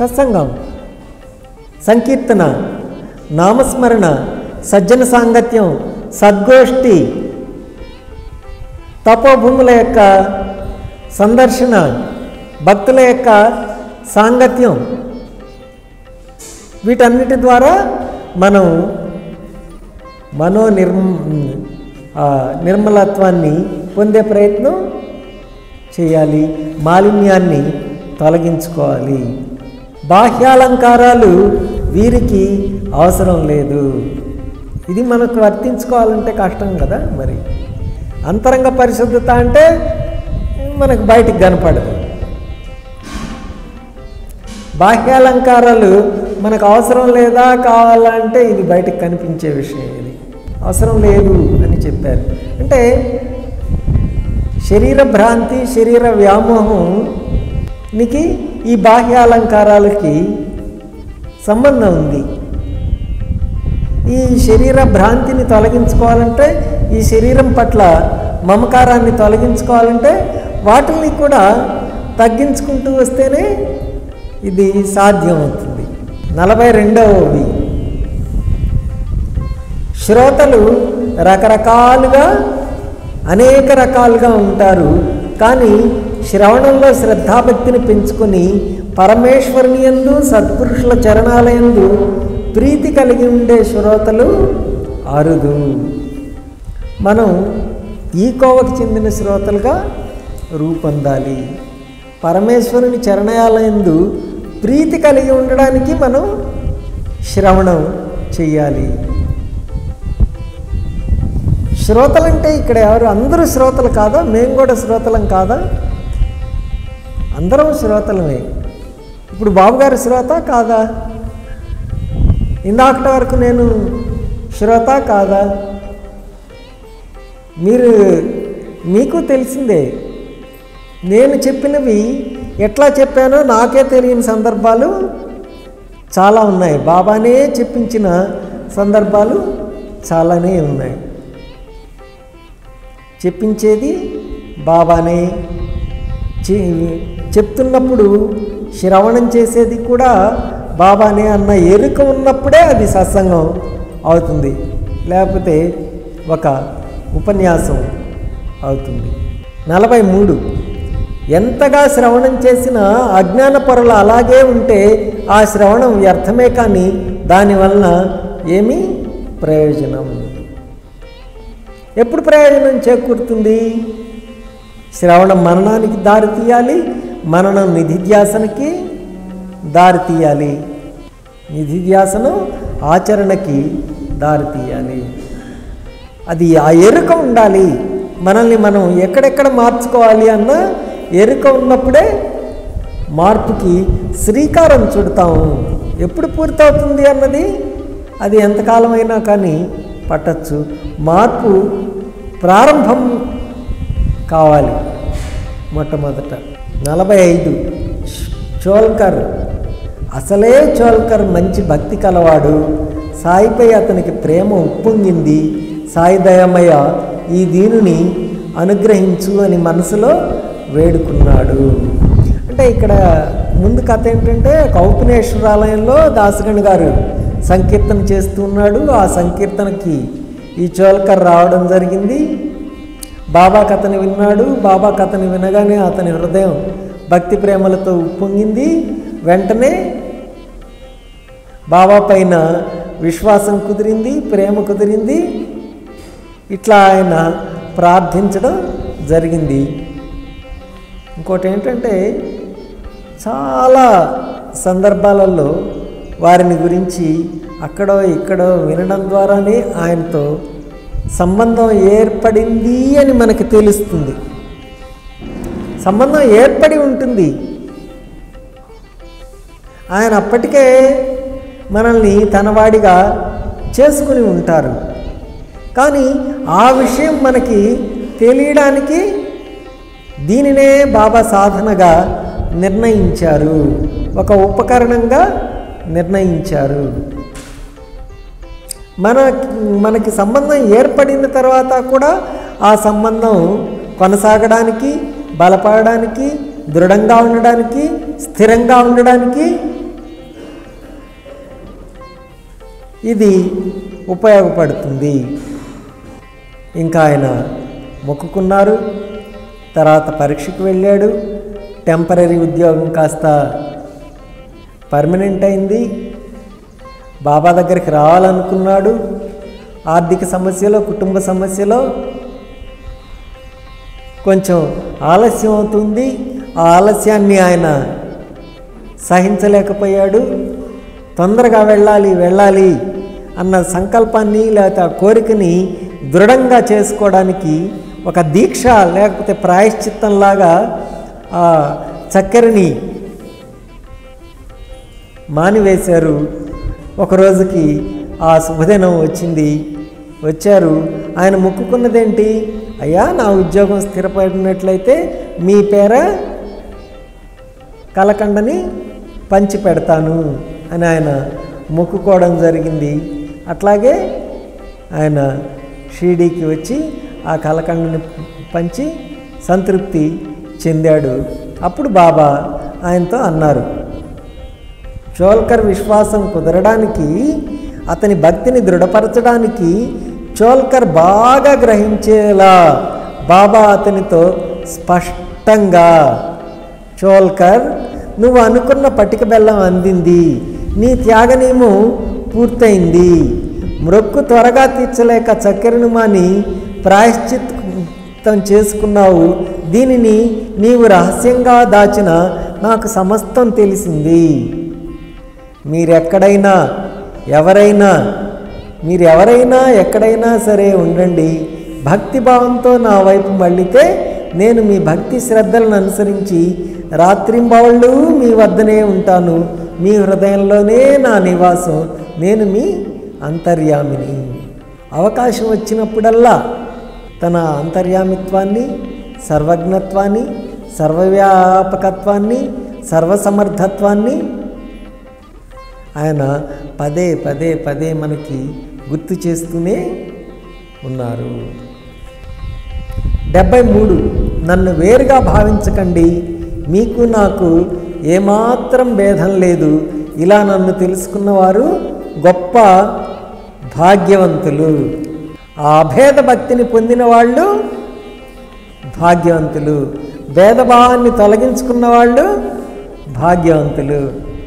సత్సంగం, సంకీర్తన, నామస్మరణ, సజ్జన సాంగత్యం, సద్గోష్ఠి, తపోభూముల యొక్క సందర్శన, భక్తుల యొక్క సాంగత్యం, వీటన్నిటి ద్వారా మనం నిర్మలత్వాన్ని పొందే ప్రయత్నం చేయాలి, మాలిన్యాన్ని తొలగించుకోవాలి. బాహ్యాలంకారాలు వీరికి అవసరం లేదు. ఇది మనకు వర్తించుకోవాలంటే కష్టం కదా. మరి అంతరంగ పరిశుద్ధత అంటే మనకు బయటికి కనపడదు. బాహ్యాలంకారాలు మనకు అవసరం లేదా కావాలంటే ఇది బయటకు కనిపించే విషయం. ఇది అవసరం లేదు అని చెప్పారు. అంటే శరీర భ్రాంతి, శరీర వ్యామోహానికి ఈ బాహ్యాలంకారాలకి సంబంధం ఉంది. ఈ శరీర భ్రాంతిని తొలగించుకోవాలంటే, ఈ శరీరం పట్ల మమకారాన్ని తొలగించుకోవాలంటే వాటిని కూడా తగ్గించుకుంటూ వస్తేనే ఇది సాధ్యమవుతుంది. 42వది, శ్రోతలు రకరకాలుగా అనేక రకాలుగా ఉంటారు. కానీ శ్రవణంలో శ్రద్ధాభక్తిని పెంచుకొని పరమేశ్వరుని యందు, సత్పురుషుల చరణాలయందు ప్రీతి కలిగి ఉండే శ్రోతలు అరుదు. మనం ఈ కోవకు చెందిన శ్రోతలుగా రూపొందాలి. పరమేశ్వరుని చరణాలయందు ప్రీతి కలిగి ఉండడానికి మనం శ్రవణం చెయ్యాలి. శ్రోతలంటే ఇక్కడ ఎవరు? అందరూ శ్రోతలు కాదా? మేము కూడా శ్రోతలం కాదా? అందరం శ్రోతలమే. ఇప్పుడు బాబుగారు శ్రోత కాదా? ఇందాకటి వరకు నేను శ్రోత కాదా? మీకు తెలిసిందే. నేను చెప్పినవి ఎట్లా చెప్పానో నాకే తెలియని సందర్భాలు చాలా ఉన్నాయి. బాబానే చెప్పించిన సందర్భాలు చాలానే ఉన్నాయి. చెప్పించేది బాబానే, చెప్తున్నప్పుడు శ్రవణం చేసేది కూడా బాబానే అన్న ఎరుక ఉన్నప్పుడే అది సత్సంగం అవుతుంది, లేకపోతే ఒక ఉపన్యాసం అవుతుంది. 43, ఎంతగా శ్రవణం చేసినా అజ్ఞాన పొరలు అలాగే ఉంటే ఆ శ్రవణం వ్యర్థమే, కానీ దానివలన ఏమీ ప్రయోజనం. ఎప్పుడు ప్రయోజనం చేకూరుతుంది? శ్రవణం మననానికి దారి తీయాలి, మననం నిధిధ్యాసనకి దారి తీయాలి, నిధిధ్యాసనం ఆచరణకి దారి తీయాలి. అది ఆ ఎరుక ఉండాలి. మనల్ని మనం ఎక్కడెక్కడ మార్చుకోవాలి అన్న ఎరుక ఉన్నప్పుడే మార్పుకి శ్రీకారం చుడతాము. ఎప్పుడు పూర్తవుతుంది అన్నది అది ఎంతకాలమైనా కానీ పట్టచ్చు. మార్పు ప్రారంభం కావాలి మొట్టమొదట. 45, చోల్కర్. అసలే చోల్కర్ మంచి భక్తి కలవాడు. సాయిపై అతనికి ప్రేమ ఉప్పొంగింది. సాయి దయమయ్య ఈ దీనుని అనుగ్రహించు అని మనసులో వేడుకున్నాడు. అంటే ఇక్కడ ముందు కథ ఏంటంటే, కౌపినేశ్వరాలయంలో దాసగణ్ గారు సంకీర్తన చేస్తూ ఉన్నాడు. ఆ సంకీర్తనకి ఈ చోల్కర్ రావడం జరిగింది. బాబా కథని విన్నాడు. బాబా కథని వినగానే అతని హృదయం భక్తి ప్రేమలతో ఉప్పొంగింది. వెంటనే బాబా పైన విశ్వాసం కుదిరింది, ప్రేమ కుదిరింది. ఇట్లా ఆయన ప్రార్థించడం జరిగింది. ఇంకోటి ఏంటంటే, చాలా సందర్భాలలో వారిని గురించి అక్కడో ఇక్కడో వినడం ద్వారానే ఆయనతో సంబంధం ఏర్పడింది అని మనకు తెలుస్తుంది. సంబంధం ఏర్పడి ఉంటుంది. ఆయన అప్పటికే మనల్ని తనవాడిగా చేసుకుని ఉంటారు. కానీ ఆ విషయం మనకి తెలియడానికి దీనినే బాబా సాధనగా నిర్ణయించారు, ఒక ఉపకరణంగా నిర్ణయించారు. మనకి సంబంధం ఏర్పడిన తర్వాత కూడా ఆ సంబంధం కొనసాగడానికి, బలపడడానికి, దృఢంగా ఉండడానికి, స్థిరంగా ఉండడానికి ఇది ఉపయోగపడుతుంది. ఇంకా ఆయన మొక్కుకున్నారు. తర్వాత పరీక్షకు వెళ్ళాడు. టెంపరీ ఉద్యోగం కాస్త పర్మనెంట్ అయింది. బాబా దగ్గరికి రావాలనుకున్నాడు. ఆర్థిక సమస్యలో, కుటుంబ సమస్యలో కొంచెం ఆలస్యం అవుతుంది. ఆ ఆలస్యాన్ని ఆయన సహించలేకపోయాడు. తొందరగా వెళ్ళాలి అన్న సంకల్పాన్ని లేకపోతే ఆ కోరికని దృఢంగా చేసుకోవడానికి ఒక దీక్ష లేకపోతే ప్రాయశ్చిత్తంలాగా ఆ చక్కెరని మానివేశారు. ఒకరోజుకి ఆ శుభదినం వచ్చారు. ఆయన మొక్కుకున్నదేంటి? అయ్యా, నా ఉద్యోగం స్థిరపడినట్లయితే మీ పేర కలకండని పంచి పెడతాను అని ఆయన మొక్కుకోవడం జరిగింది. అట్లాగే ఆయన షిరిడీకి వచ్చి ఆ కలకండని పంచి సంతృప్తి చెందాడు. అప్పుడు బాబా ఆయనతో అన్నారు, చోల్కర్ విశ్వాసం కుదరడానికి, అతని భక్తిని దృఢపరచడానికి చోల్కర్ బాగా గ్రహించేలా బాబా అతనితో స్పష్టంగా, చోల్కర్, నువ్వు అనుకున్న పటిక బెల్లం అందింది, నీ త్యాగనేమో పూర్తయింది, మ్రొక్కు త్వరగా తీర్చలేక చక్కెరను మాని ప్రాయశ్చిత్తం చేసుకున్నావు, దీనిని నీవు రహస్యంగా దాచిన నాకు సమస్తం తెలిసింది. మీరెవరైనా ఎక్కడైనా సరే ఉండండి, భక్తిభావంతో నా వైపు మళ్ళితే నేను మీ భక్తి శ్రద్ధలను అనుసరించి రాత్రింబవళ్ళు మీ వద్దనే ఉంటాను. మీ హృదయంలోనే నా నివాసం. నేను మీ అంతర్యామిని. అవకాశం వచ్చినప్పుడల్లా తన అంతర్యామిత్వాన్ని, సర్వజ్ఞత్వాన్ని, సర్వవ్యాపకత్వాన్ని, సర్వసమర్థత్వాన్ని ఆయన పదే పదే పదే మనకి గుర్తు చేస్తూనే ఉన్నారు. 73 నన్ను వేరుగా భావించకండి, మీకు నాకు ఏమాత్రం భేదం లేదు. ఇలా నన్ను తెలుసుకున్నవారు గొప్ప భాగ్యవంతులు. ఆ అభేద భక్తిని పొందిన వాళ్ళు భాగ్యవంతులు. భేదభావాన్ని తొలగించుకున్న వాళ్ళు భాగ్యవంతులు.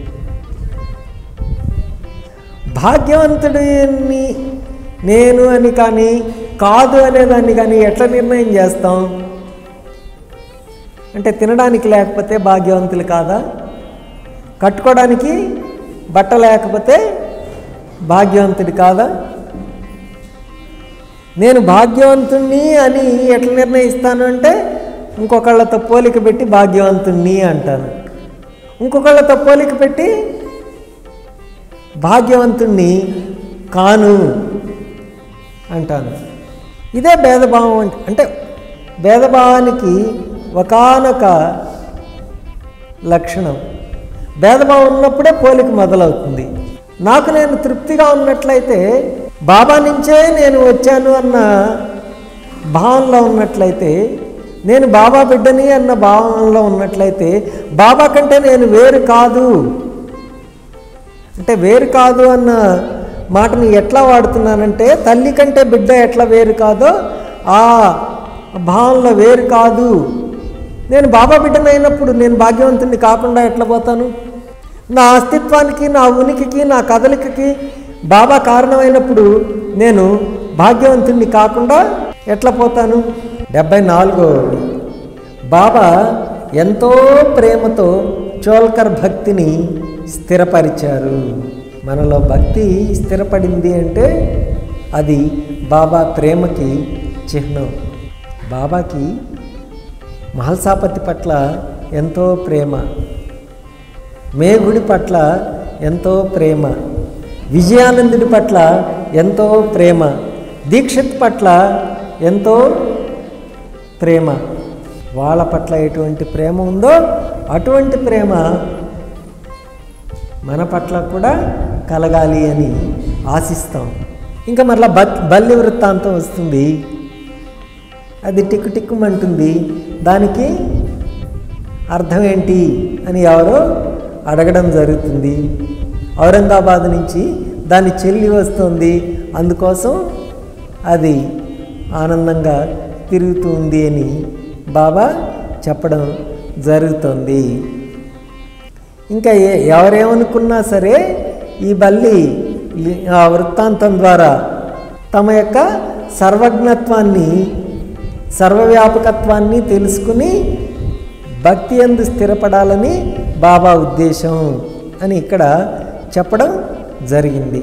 భాగ్యవంతుడిని నేను అని కానీ కాదు అనేదాన్ని కానీ ఎట్లా నిర్ణయం చేస్తాం? అంటే తినడానికి లేకపోతే భాగ్యవంతులు కాదా? కట్టుకోవడానికి బట్ట లేకపోతే భాగ్యవంతుడి కాదా? నేను భాగ్యవంతుణ్ణి అని ఎట్లా నిర్ణయిస్తాను అంటే ఇంకొకళ్ళతో పోలిక పెట్టి భాగ్యవంతుణ్ణి అంటాను, ఇంకొకళ్ళతో పోలిక పెట్టి భాగ్యవంతుణ్ణి కాను అంటాను. ఇదే భేదభావం. అంటే భేదభావానికి ఒకానొక లక్షణం. భేదభావం ఉన్నప్పుడే పోలిక మొదలవుతుంది. నాకు నేను తృప్తిగా ఉన్నట్లయితే, బాబా నుంచే నేను వచ్చాను అన్న భావంలో ఉన్నట్లయితే, నేను బాబా బిడ్డని అన్న భావంలో ఉన్నట్లయితే, బాబా కంటే నేను వేరు కాదు అంటే వేరు కాదు అన్న మాటని ఎట్లా వాడుతున్నానంటే, తల్లి కంటే బిడ్డ ఎట్లా వేరు కాదో ఆ భావంలో వేరు కాదు. నేను బాబా బిడ్డని అయినప్పుడు నేను భాగ్యవంతుని కాకుండా ఎట్లా పోతాను? నా అస్తిత్వానికి, నా ఉనికికి, నా కదలికకి బాబా కారణమైనప్పుడు నేను భాగ్యవంతుణ్ణి కాకుండా ఎట్లా పోతాను? 74 బాబా ఎంతో ప్రేమతో చోల్కర్ భక్తిని స్థిరపరిచారు. మనలో భక్తి స్థిరపడింది అంటే అది బాబా ప్రేమకి చిహ్నం. బాబాకి మహల్సాపతి పట్ల ఎంతో ప్రేమ, మేఘుడి పట్ల ఎంతో ప్రేమ, విజయానందుడి పట్ల ఎంతో ప్రేమ, దీక్షిత్ పట్ల ఎంతో ప్రేమ. వాళ్ళ పట్ల ఎటువంటి ప్రేమ ఉందో అటువంటి ప్రేమ మన పట్ల కూడా కలగాలి అని ఆశిస్తాం. ఇంకా మరలా బల్లి వృత్తాంతం వస్తుంది. అది టిక్కు టిక్కుమంటుంది. దానికి అర్థం ఏంటి అని ఎవరో అడగడం జరుగుతుంది. ఔరంగాబాద్ నుంచి దాని చెల్లి వస్తుంది, అందుకోసం అది ఆనందంగా తిరుగుతుంది అని బాబా చెప్పడం జరుగుతుంది. ఇంకా ఎవరేమనుకున్నా సరే ఈ బల్లి ఆ వృత్తాంతం ద్వారా తమ యొక్క సర్వజ్ఞత్వాన్ని, సర్వవ్యాపకత్వాన్ని తెలుసుకుని భక్తి యందు స్థిరపడాలని బాబా ఉద్దేశం అని ఇక్కడ చెప్పడం జరిగింది.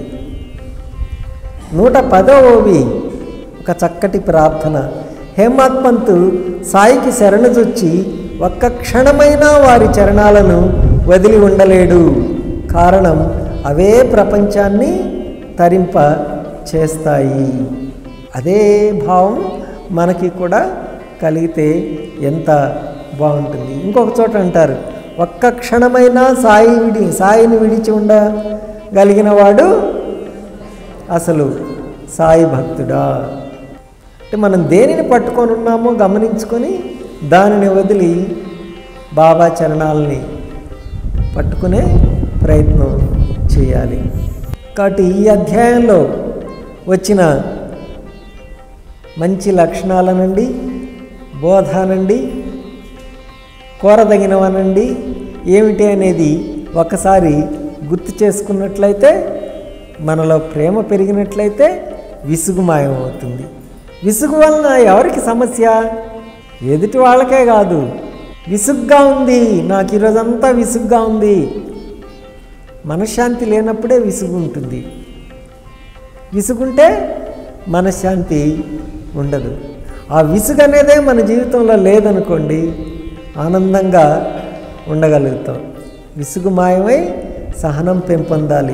110వ ఒక చక్కటి ప్రార్థన. హేమాడ్ పంత్ సాయికి శరణుజొచ్చి ఒక్క క్షణమైనా వారి చరణాలను వదిలి ఉండలేడు. కారణం అవే ప్రపంచాన్ని తరింప చేస్తాయి. అదే భావం మనకి కూడా కలిగితే ఎంత బాగుంటుంది. ఇంకొక చోట అంటారు, ఒక్క క్షణమైనా సాయిని విడిచి ఉండగలిగిన వాడు అసలు సాయి భక్తుడా. అంటే మనం దేనిని పట్టుకొని ఉన్నామో గమనించుకొని దానిని వదిలి బాబా చరణాలని పట్టుకునే ప్రయత్నం చేయాలి. కాబట్టి ఈ అధ్యాయంలో వచ్చిన మంచి లక్షణాలనండి, బోధనండి, కోరదగినవనండి ఏమిటి అనేది ఒకసారి గుర్తు చేసుకున్నట్లయితే, మనలో ప్రేమ పెరిగినట్లయితే విసుగు మాయమవుతుంది. విసుగు వలన ఎవరికి సమస్య? ఎదుటి వాళ్ళకే కాదు. విసుగ్గా ఉంది, నాకు ఈరోజంతా విసుగ్గా ఉంది. మనశ్శాంతి లేనప్పుడే విసుగు ఉంటుంది. విసుగుంటే మనశ్శాంతి ఉండదు. ఆ విసుగు అనేదే మన జీవితంలో లేదనుకోండి, ఆనందంగా ఉండగలుగుతాం. విసుగు మాయమై సహనం పెంపొందాలి.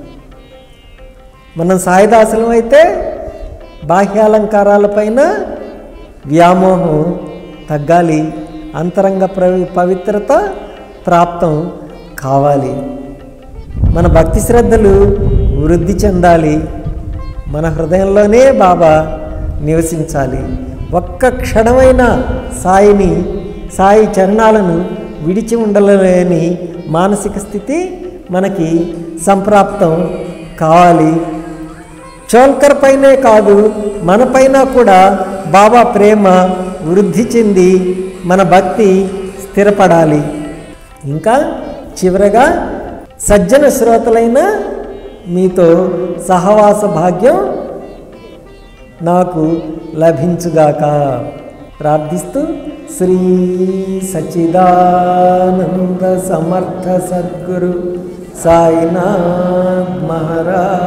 మనం సాయిదాసులం అయితే బాహ్యాలంకారాలపైన వ్యామోహం తగ్గాలి, అంతరంగ పవిత్రత ప్రాప్తం కావాలి, మన భక్తి శ్రద్ధలు వృద్ధి చెందాలి, మన హృదయంలోనే బాబా నివసించాలి. ఒక్క క్షణమైన సాయి చరణాలను విడిచి ఉండలేని మానసిక స్థితి మనకి సంప్రాప్తం కావాలి. చోల్కర్ పైనే కాదు, మన పైన కూడా బాబా ప్రేమ వృద్ధి చెంది మన భక్తి స్థిరపడాలి. ఇంకా చివరగా సజ్జన శ్రోతలైన మీతో సహవాస భాగ్యం నాకు లభించుగాక ప్రార్థిస్తూ శ్రీ సచ్చిదానంద సమర్థ సద్గురు సాయినాథ్ మహారాజ్